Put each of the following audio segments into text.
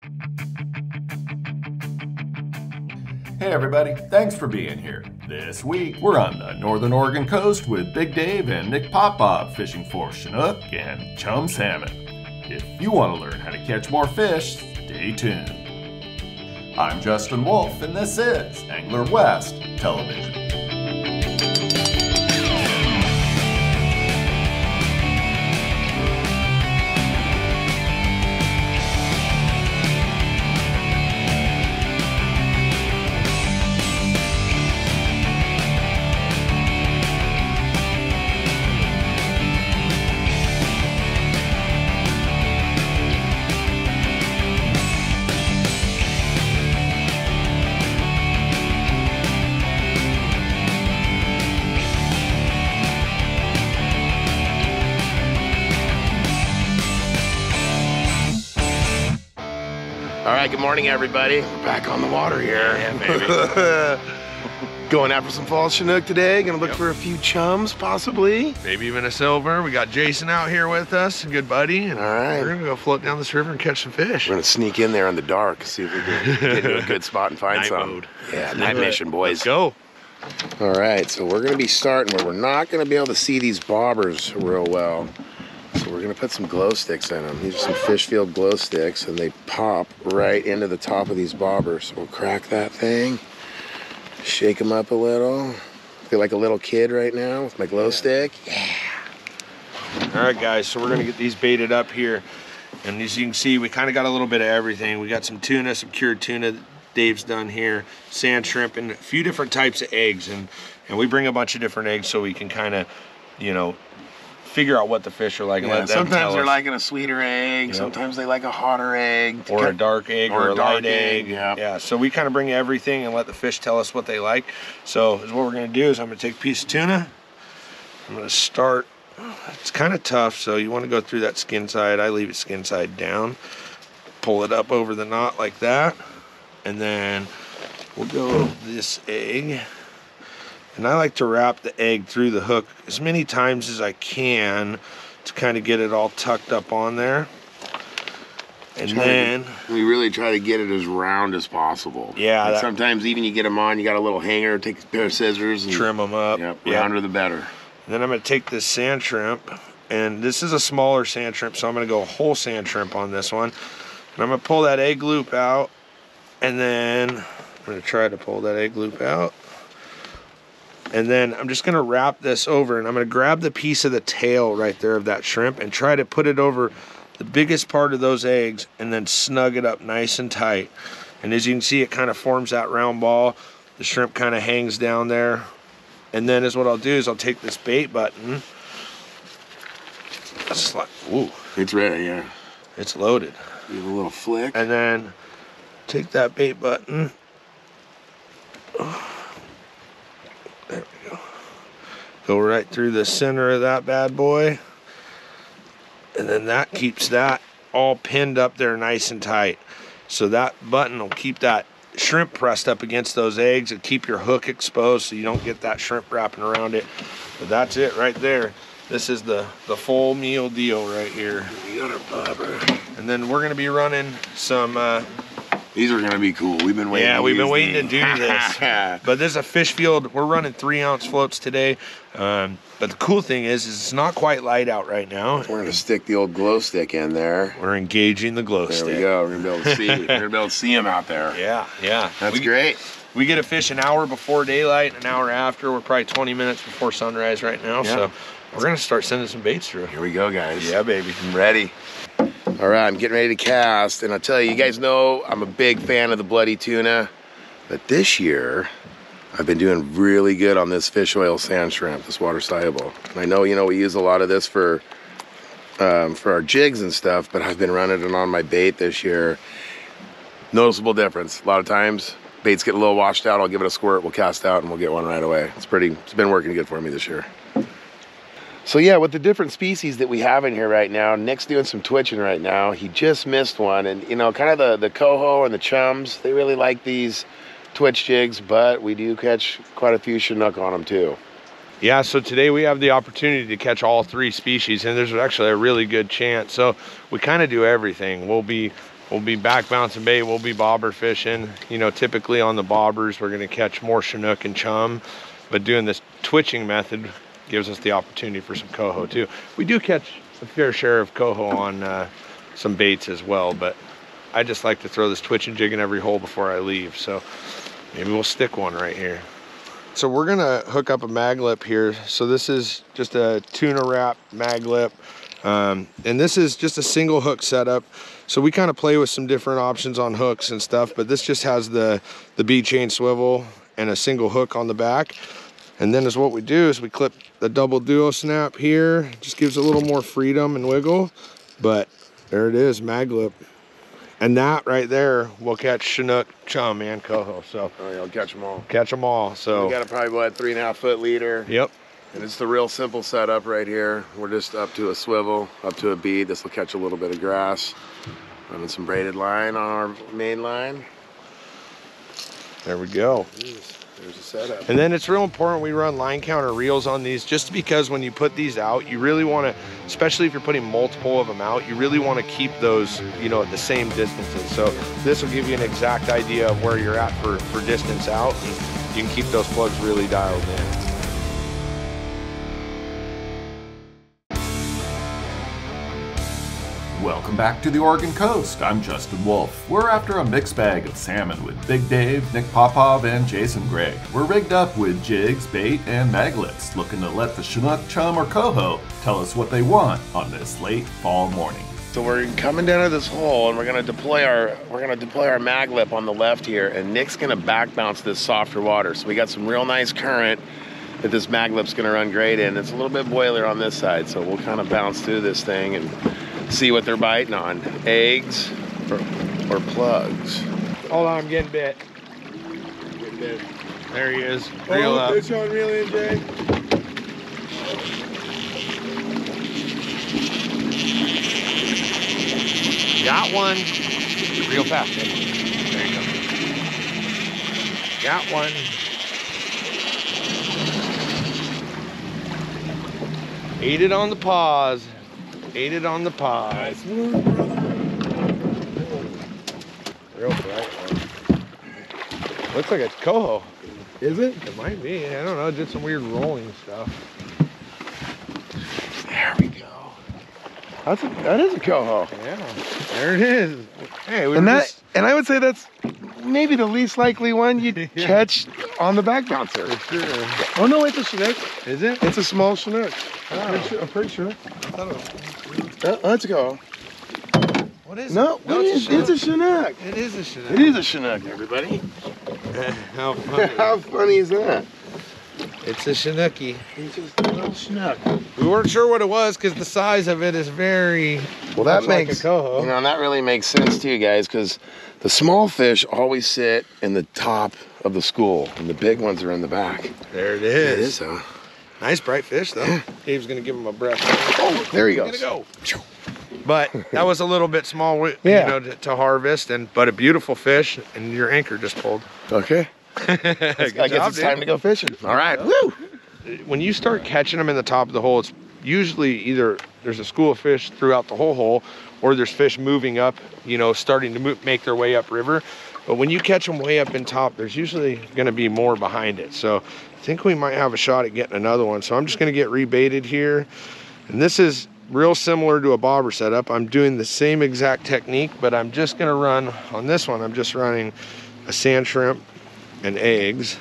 Hey everybody, thanks for being here. This week, we're on the Northern Oregon coast with Big Dave and Nick Popov fishing for Chinook and chum salmon. If you want to learn how to catch more fish, stay tuned. I'm Justin Wolf, and this is Angler West Television. All right, good morning, everybody. We're back on the water here. Yeah, baby. Going after some fall Chinook today. Gonna look for a few chums, possibly. Maybe even a silver. We got Jason out here with us, a good buddy. And all right. We're gonna go float down this river and catch some fish. We're gonna sneak in there in the dark, see if we can get to a good spot and find Night some. mode. Yeah, night mission, boys. Let's go. All right, so we're gonna be starting where we're not gonna be able to see these bobbers real well. So we're gonna put some glow sticks in them. These are some fish field glow sticks, and they pop right into the top of these bobbers. So we'll crack that thing, shake them up a little. Feel like a little kid right now with my glow stick. Yeah. All right, guys, so we're gonna get these baited up here. And as you can see, we kind of got a little bit of everything. We got some tuna, some cured tuna that Dave's done here, sand shrimp, and a few different types of eggs. And we bring a bunch of different eggs so we can kind of, you know, figure out what the fish are like and let them sometimes tell they're us. liking a sweeter egg. Yep. Sometimes they like a hotter egg. Or a dark egg or a light egg. Yeah. Yeah, so we kind of bring everything and let the fish tell us what they like. So what we're gonna do is I'm gonna take a piece of tuna. I'm gonna start, it's kind of tough, so you wanna go through that skin side. I leave it skin side down. Pull it up over the knot like that. And then we'll go this egg. And I like to wrap the egg through the hook as many times as I can to kind of get it all tucked up on there. And then we really try to get it as round as possible. Yeah. Like sometimes even you get them on, you got a little hanger, take a pair of scissors and trim them up. Yep, rounder the better. And then I'm gonna take this sand shrimp, and this is a smaller sand shrimp, so I'm gonna go whole sand shrimp on this one. And I'm gonna pull that egg loop out, and then I'm gonna try to pull that egg loop out. And then I'm just gonna wrap this over, and I'm gonna grab the piece of the tail right there of that shrimp and try to put it over the biggest part of those eggs and then snug it up nice and tight. And as you can see, it kind of forms that round ball. The shrimp kind of hangs down there. And then what I'll do is I'll take this bait button. It's like, ooh. It's ready, yeah. It's loaded. Give a little flick. And then take that bait button. There we go. Go right through the center of that bad boy. And then that keeps that all pinned up there nice and tight. So that button will keep that shrimp pressed up against those eggs and keep your hook exposed so you don't get that shrimp wrapping around it. But that's it right there. This is the full meal deal right here. We got our bobber. And then we're gonna be running some these are gonna be cool. We've been waiting. Yeah, we've been waiting to do these. this. But this is a fish field. We're running 3-ounce floats today. But the cool thing is it's not quite light out right now. We're gonna stick the old glow stick in there. We're engaging the glow stick. There we go. We're gonna be able to see. We're gonna be able to see them out there. Yeah, yeah. That's great. We get a fish an hour before daylight, an hour after. We're probably 20 minutes before sunrise right now. Yeah. So we're gonna start sending some baits through. Here we go, guys. Yeah, baby. I'm ready. All right, I'm getting ready to cast, and I'll tell you, you guys know I'm a big fan of the bloody tuna, but this year I've been doing really good on this fish oil sand shrimp, this water soluble. And I know, you know, we use a lot of this for our jigs and stuff, but I've been running it on my bait this year. Noticeable difference. A lot of times baits get a little washed out, I'll give it a squirt, we'll cast out, and we'll get one right away. It's been working good for me this year. So yeah, with the different species that we have in here right now, Nick's doing some twitching right now. He just missed one, and you know, kind of the coho and the chums, they really like these twitch jigs, but we do catch quite a few Chinook on them too. Yeah, so today we have the opportunity to catch all 3 species, and there's actually a really good chance. So we kind of do everything. We'll be we'll be back bouncing bait, we'll be bobber fishing. You know, typically on the bobbers, we're gonna catch more Chinook and chum, but doing this twitching method gives us the opportunity for some coho too. We do catch a fair share of coho on some baits as well, but I just like to throw this twitching jig in every hole before I leave. So maybe we'll stick one right here. So we're gonna hook up a mag lip here. So this is just a tuna wrap mag lip. And this is just a single hook setup. So we kind of play with some different options on hooks and stuff, but this just has the B chain swivel and a single hook on the back. And then is what we do is we clip the double duo snap here. Just gives a little more freedom and wiggle, but there it is, mag lip. And that right there will catch Chinook, chum, and coho. So Oh yeah, I'll catch them all. catch them all. So We got a probably what, 3.5 foot leader. yep. And it's the real simple setup right here. We're just up to a swivel, up to a bead. This will catch a little bit of grass. Running some braided line on our main line. There we go. There's a setup. And then it's real important we run line counter reels on these, just because when you put these out, you really want to, especially if you're putting multiple of them out, you really want to keep those, you know, at the same distances. So this will give you an exact idea of where you're at for distance out, and you can keep those plugs really dialed in. Welcome back to the Oregon Coast. I'm Justin Wolf. We're after a mixed bag of salmon with Big Dave, Nick Popov, and Jason Gregg. We're rigged up with jigs, bait, and maglets, looking to let the Chinook, chum, or coho tell us what they want on this late fall morning. So we're coming down to this hole, and we're gonna deploy our mag lip on the left here, and Nick's gonna back bounce this softer water. So we got some real nice current that this mag lip's gonna run great in. It's a little bit boiler on this side, so we'll kind of bounce through this thing and see what they're biting on. Eggs or plugs. Hold on, I'm getting bit. Getting bit. There he is. Reel up. This one reel in, Jay. Got one. Real fast, man. There you go. Got one. Ate it on the paws. Ate it on the paws. Nice one, brother. Real bright one. Looks like a coho. Is it? It might be. I don't know. It did some weird rolling stuff. There we go. That is a coho. Yeah. There it is. Hey, we And were that, just... and I would say that's maybe the least likely one you'd catch on the back bouncer. For sure. Oh no, it's a Chinook. Is it? It's a small Chinook. Oh. I'm pretty sure. Let's go. What is No, it? it's a Chinook. It is a Chinook. It is a Chinook, everybody. How funny. How funny is that? It's a Chinookie. It's just a little Chinook. We weren't sure what it was because the size of it is very Well, that much like makes a coho. you know, and that really makes sense to you guys, because the small fish always sit in the top of the school, and the big ones are in the back. There it It is. is, huh? Nice bright fish though. Dave's gonna give him a breath. Oh, there he Gonna goes. go. But that was a little bit small, Yeah. you know, to harvest, but a beautiful fish, and your anchor just pulled. Okay. Good I guess job, it's time dude. to go fishing. All right. Woo! When you start catching them in the top of the hole, it's usually either there's a school of fish throughout the whole hole, or there's fish moving up, you know, starting to make their way up river. But when you catch them way up in top, there's usually going to be more behind it. So I think we might have a shot at getting another one. So I'm just going to get rebaited here. And this is real similar to a bobber setup. I'm doing the same exact technique, but I'm just going to run on this one. I'm just running a sand shrimp and eggs,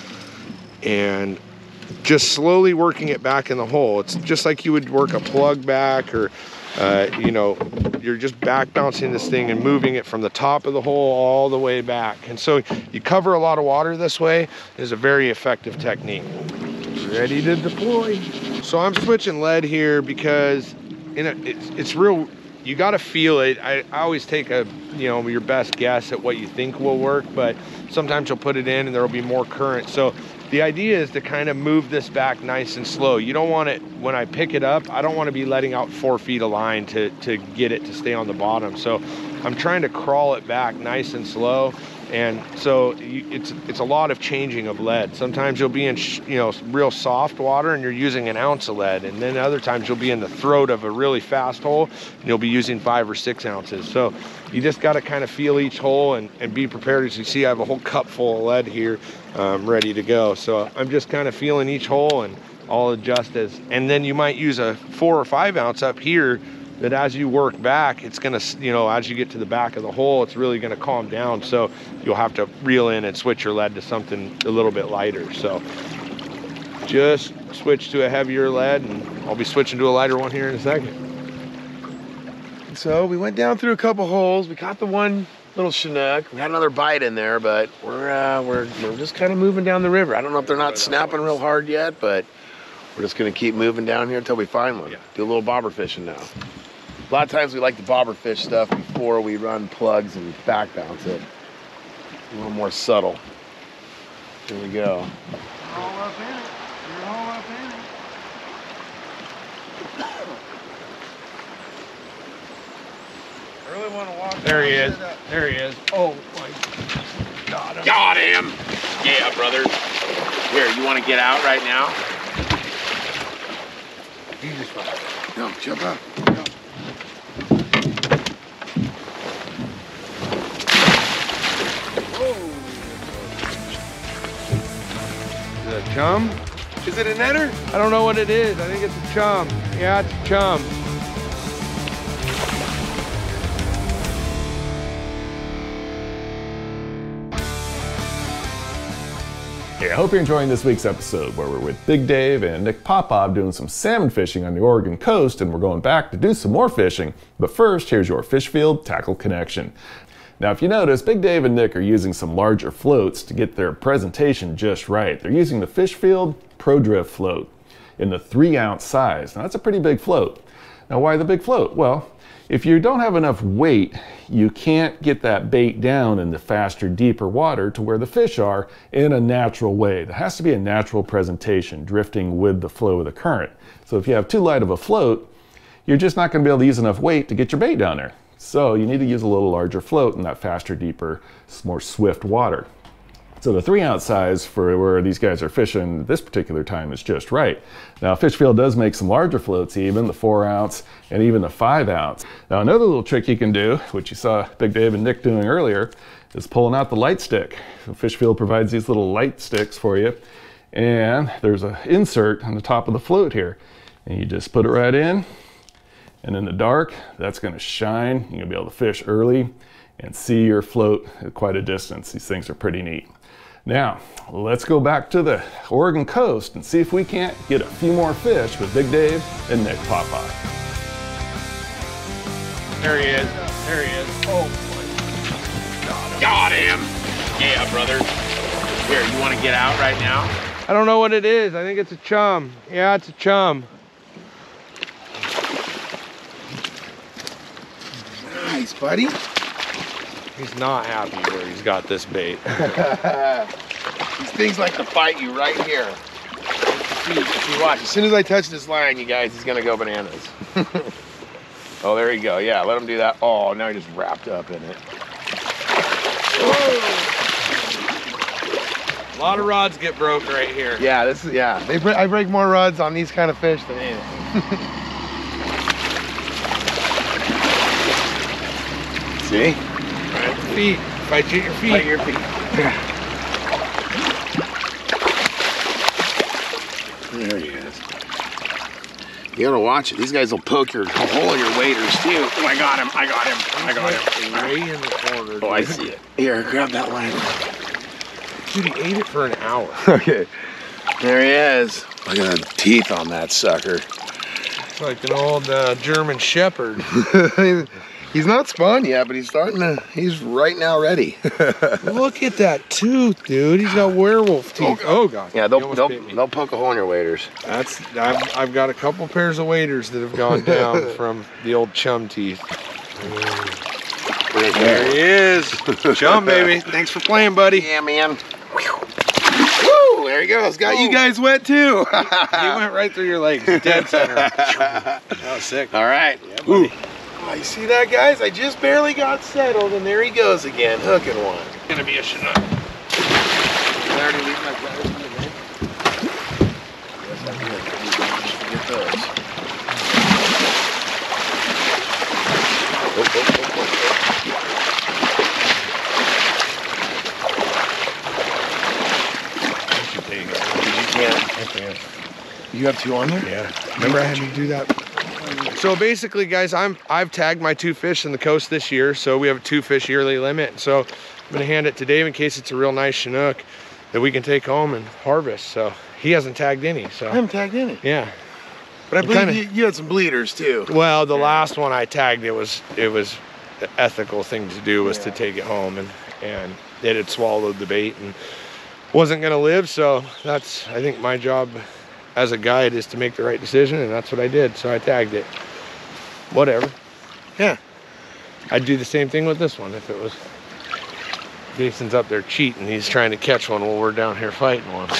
and just slowly working it back in the hole. It's just like you would work a plug back, or you know, you're just back bouncing this thing and moving it from the top of the hole all the way back. And so you cover a lot of water this way. It is a very effective technique. Ready to deploy. So I'm switching lead here because it's real, you got to feel it. I always take your best guess at what you think will work, but sometimes you'll put it in and there will be more current. So the idea is to kind of move this back nice and slow. You don't want it, when I pick it up, I don't want to be letting out 4 feet of line to get it to stay on the bottom. So I'm trying to crawl it back nice and slow. And so it's a lot of changing of lead. Sometimes you'll be in real soft water and you're using 1 ounce of lead, and then other times you'll be in the throat of a really fast hole and you'll be using 5 or 6 ounces. So you just got to kind of feel each hole and be prepared. As you see, I have a whole cup full of lead here ready to go. So I'm just kind of feeling each hole, and I'll adjust and then you might use a 4 or 5 ounce up here, that as you work back, it's gonna, as you get to the back of the hole, it's really gonna calm down. So you'll have to reel in and switch your lead to something a little bit lighter. So just switch to a heavier lead, and I'll be switching to a lighter one here in a second. So we went down through a couple holes. We caught the one little Chinook. We had another bite in there, but we're just kind of moving down the river. I don't know if they're not snapping real hard yet, but we're just gonna keep moving down here until we find one. Do a little bobber fishing now. A lot of times we like to bobber fish stuff before we run plugs and back bounce it. A little more subtle. Here we go. You're all up in it. You're all up in it. I really want to walk. There he is. There he is. Oh my God. Got him! Yeah, brother. Here, you want to get out right now? You just fine. No, jump up. Is it a chum? Is it a netter? I don't know what it is. I think it's a chum. Yeah, it's a chum. Hey, I hope you're enjoying this week's episode where we're with Big Dave and Nick Popov doing some salmon fishing on the Oregon coast, and we're going back to do some more fishing. But first, here's your fish field tackle connection. Now, if you notice, Big Dave and Nick are using some larger floats to get their presentation just right. They're using the Fish Field Pro Drift float in the 3 ounce size. Now, that's a pretty big float. Now, why the big float? Well, if you don't have enough weight, you can't get that bait down in the faster, deeper water to where the fish are in a natural way. There has to be a natural presentation, drifting with the flow of the current. So if you have too light of a float, you're just not going to be able to use enough weight to get your bait down there. So you need to use a little larger float in that faster, deeper, more swift water. So the 3 ounce size for where these guys are fishing this particular time is just right. Now, Fishfield does make some larger floats even, the 4 ounce and even the 5 ounce. Now, another little trick you can do, which you saw Big Dave and Nick doing earlier, is pulling out the light stick. So Fishfield provides these little light sticks for you, and there's an insert on the top of the float here. And you just put it right in, and in the dark, that's gonna shine. You're gonna be able to fish early and see your float at quite a distance. These things are pretty neat. Now, let's go back to the Oregon coast and see if we can't get a few more fish with Big Dave and Nick Popov. There he is. There he is. Oh my God. Got him! Yeah, brother. Here, you want to get out right now? I don't know what it is. I think it's a chum. Yeah, it's a chum. Nice, buddy. He's not happy where he's got this bait. These things like to fight you right here. See, watch. As soon as I touch this line, you guys, he's gonna go bananas. Oh, there you go. Yeah, let him do that. Oh, now he just wrapped up in it. A lot of rods get broke right here. Yeah, this is, yeah. I break more rods on these kind of fish than anything. See? Feet. Fight your feet. Fight your feet. There he is. You gotta watch it. These guys will poke your hole in your waders too. Oh, I got him. I got him. I got him. Way in the corner. Dude. Oh, I see it. Here, grab that line. Dude, he ate it for an hour. Okay. There he is. Look at the teeth on that sucker. It's like an old German Shepherd. He's not spawned yet, but he's right now ready. Look at that tooth, dude. He's got werewolf teeth. Oh, God. Yeah, they'll poke a hole in your waders. I've got a couple pairs of waders that have gone down from the old chum teeth. There he is. Chum, baby. Thanks for playing, buddy. Yeah, man. Woo! There he goes. Got you guys wet, too. He went right through your legs. Dead center. That was sick. All right. Yeah, buddy. Oh, you see that, guys? I just barely got settled, and there he goes again, hooking one. It's gonna be a Chinook. Did I already leave my pliers in the bag? Yes, I did. Get those. You have 2 on there? Yeah. Remember I had to do that? So basically, guys, I've tagged my 2 fish in the coast this year, so we have a 2 fish yearly limit. So I'm gonna hand it to Dave in case it's a real nice Chinook that we can take home and harvest. So he hasn't tagged any. So I haven't tagged any. yeah. But I believe you had some bleeders too. Well, the last one I tagged, it was the ethical thing to do was to take it home, and it had swallowed the bait and wasn't gonna live. So that's, I think, my job as a guide is to make the right decision, and that's what I did. So I tagged it. Whatever. Yeah. I'd do the same thing with this one if it was Jason's up there cheating. He's trying to catch one while we're down here fighting one.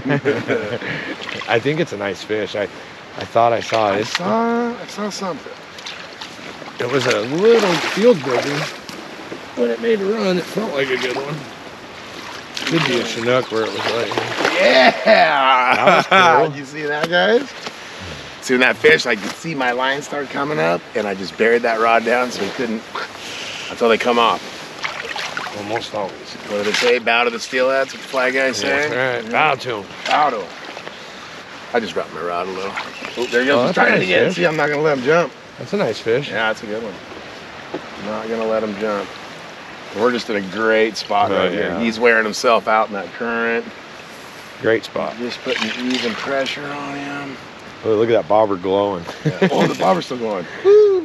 I think it's a nice fish. I thought I saw it. I saw something. It was a little field buggy. When it made a run, it felt like a good one. Could be a Chinook where it was like. Yeah! That was cool. You see that, guys? See, when that fish, I could see my line start coming up, and I just buried that rod down so he couldn't, until they come off. Almost always. What did they say? Bow to the steelheads, what the flag guy say? That's right. Bow to him. Bow to him. I just dropped my rod a little. Oh, there he goes. Oh, He's trying nice to get it. fish. See, I'm not going to let him jump. That's a nice fish. Yeah, that's a good one. Not going to let him jump. We're just in a great spot right here. He's wearing himself out in that current. Great spot. Just putting even pressure on him. Oh, look at that bobber glowing. Yeah. Oh, the bobber's still going. Woo!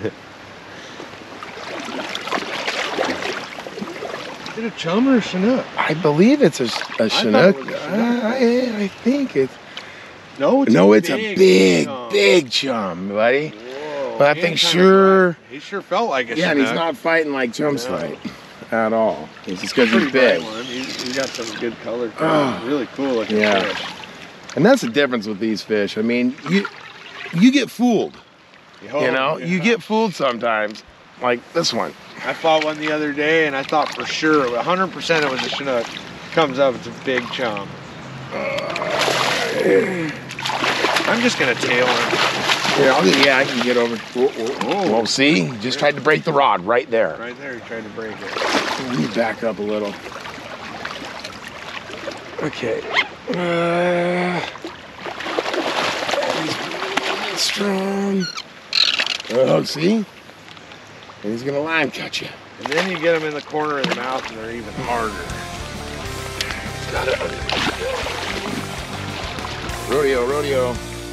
Is it a chum or a Chinook? I believe it's a Chinook. I think it's... No, it's a big chum, buddy. Whoa, But I think sure... He sure felt like a Yeah, and Chinook. he's not fighting like chums fight at all. It's just because he's big. He's got some good color. Oh. Really cool looking fish. And that's the difference with these fish. I mean, you get fooled. You know, you get fooled sometimes. Like this one. I fought one the other day, and I thought for sure, 100% it was a Chinook. Comes up, it's a big chum. I'm just gonna tail him. Yeah, I can get over. Well, see, he just tried to break the rod right there. Right there, he tried to break it. Let me back up a little. Okay. He's strong. Oh, see? And he's gonna line cut you. And then you get them in the corner of the mouth, and they're even harder. Got it. Rodeo.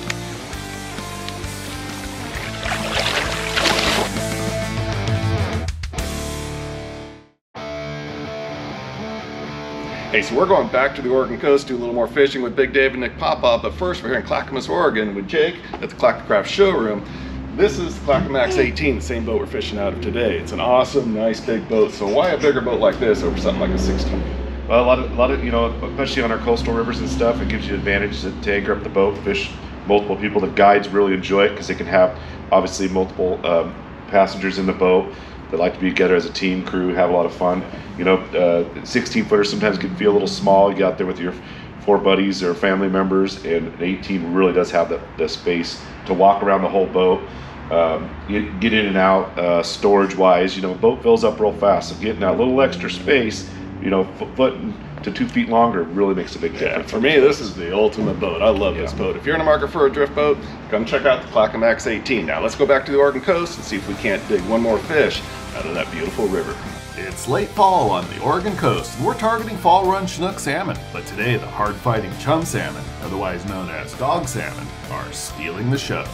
Hey, so we're going back to the Oregon coast, do a little more fishing with Big Dave and Nick Popov, but first we're here in Clackamas, Oregon with Jake at the Clackcraft showroom. This is the Clackamax 18, the same boat we're fishing out of today. It's an awesome, nice big boat. So why a bigger boat like this over something like a 16? Well, a lot of, you know, especially on our coastal rivers and stuff, it gives you advantage to anchor up the boat, fish multiple people. The guides really enjoy it because they can have obviously multiple passengers in the boat that like to be together as a team, crew, have a lot of fun. You know, 16 footers sometimes can feel a little small. You get out there with your 4 buddies or family members, and an 18 really does have the space to walk around the whole boat. You get in and out storage wise. You know, boat fills up real fast, so getting that little extra space, you know, foot to 2 feet longer really makes a big difference. For me, this is the ultimate boat. I love this boat. If you're in a market for a drift boat, come check out the Clackamax 18. Now let's go back to the Oregon coast and see if we can't dig one more fish out of that beautiful river. It's late fall on the Oregon coast, and we're targeting fall run Chinook salmon. But today, the hard-fighting chum salmon, otherwise known as dog salmon, are stealing the show.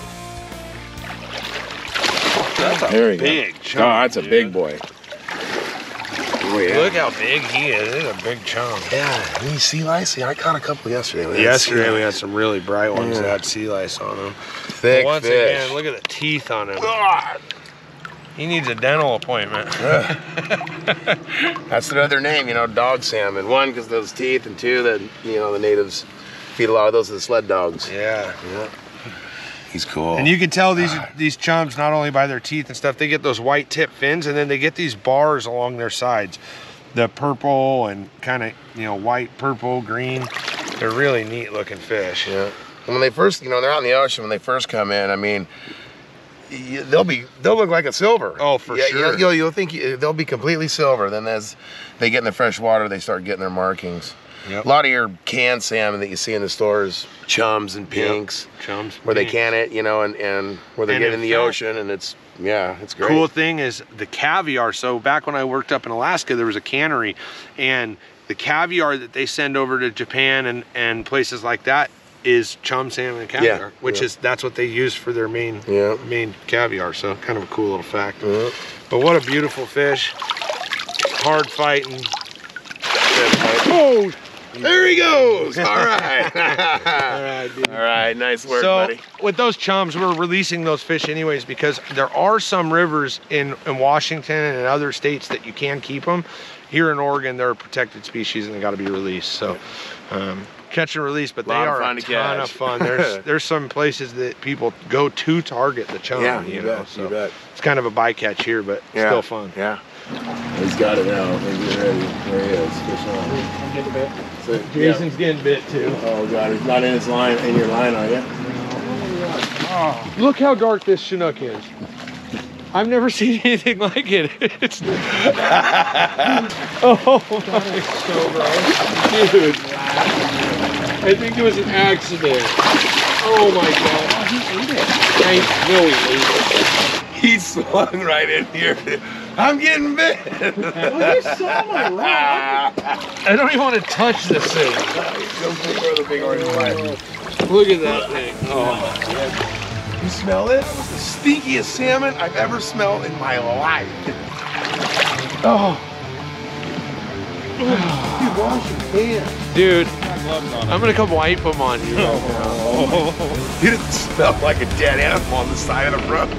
That's a big chum. Oh, that's a big boy. Oh, yeah. Look how big he is. It's a big chum. Yeah, you sea lice? See, I caught a couple yesterday. Yesterday we had some really bright ones that had sea lice on them. Thick Once fish. again, look at the teeth on him. He needs a dental appointment. That's another name, you know, dog salmon. 1, because those teeth, and 2, that, you know, the natives feed a lot of those to the sled dogs. Yeah. He's cool. And you can tell these chums, not only by their teeth and stuff, they get those white tip fins, and then they get these bars along their sides. The purple and kind of, you know, white, purple, green. They're really neat looking fish. Yeah. And when they first, you know, they're out in the ocean, when they first come in, I mean, they'll look like a silver. Oh, for sure. You'll think they'll be completely silver. Then as they get in the fresh water, they start getting their markings. Yep. A lot of your canned salmon that you see in the stores, chums and pinks, chums, where pinks. they can it, you know, and where they get in the ocean, and it's great. Cool thing is the caviar. So back when I worked up in Alaska, there was a cannery, and the caviar that they send over to Japan and places like that is chum salmon and caviar, which is that's what they use for their main caviar. So kind of a cool little fact. But what a beautiful fish, hard fighting. Oh, there he goes. All right. All right, dude. All right, nice work, buddy. With those chums, we're releasing those fish anyways, because there are some rivers in Washington and in other states that you can keep them. Here in Oregon, they're a protected species and they got to be released. So catch and release, but they are a ton of fun. There's some places that people go to target the chum. Yeah, you bet. It's kind of a bycatch here, but still fun. Yeah. He's got it now. He's ready. There he is. Fish on. I'm getting bit. So, Jason's getting bit too. Oh God, he's not in his line. In your line, are you? Oh. Look how dark this Chinook is. I've never seen anything like it. It's oh my, so gross, dude. I think it was an accident. Oh my God. He ate it. I know he ate it. He swung right in here. I'm getting bit. Oh, you saw my rod. I don't even want to touch this thing. Go for the big orange line. Look at that thing. Oh. You smell it? It's the stinkiest salmon I've ever smelled in my life. Oh. Dude, wash your hands. Dude, I'm gonna come wipe them on you. Oh. Dude, it smelled like a dead animal on the side of the road.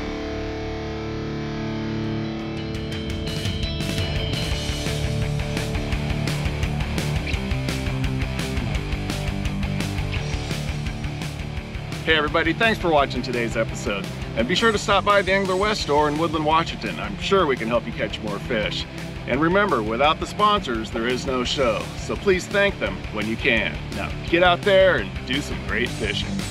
Hey everybody, thanks for watching today's episode. And be sure to stop by the Angler West store in Woodland, Washington. I'm sure we can help you catch more fish. And remember, without the sponsors, there is no show. So please thank them when you can. Now, get out there and do some great fishing.